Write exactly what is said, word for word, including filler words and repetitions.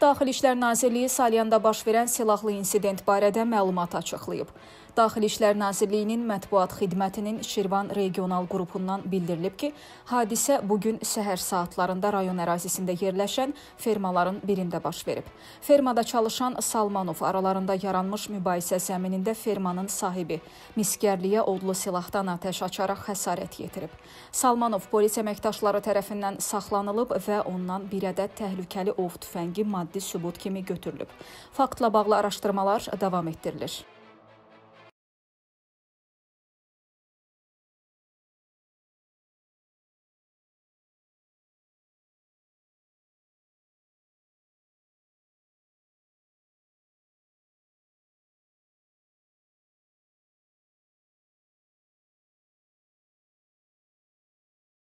Daxili İşlər Nazirliyi Salyanda baş verən silahlı insident barədə məlumat açıqlayıb. Daxili İşlər Nazirliyinin mətbuat xidmətinin Şirvan regional qrupundan bildirilib ki, hadisə bugün səhər saatlarında rayon ərazisində yerləşən fermaların birində baş verib. Fermada çalışan Salmanov aralarında yaranmış mübahisə zəminində fermanın sahibi Miskərliyə odlu silahdan atəş açaraq xəsarət yetirib. Salmanov polis əməkdaşları tərəfindən saxlanılıb və ondan bir ədəd təhlükəli ov tüfəngi maddi sübut kimi götürülüb. Faktla bağlı araşdırmalar davam etdirilir.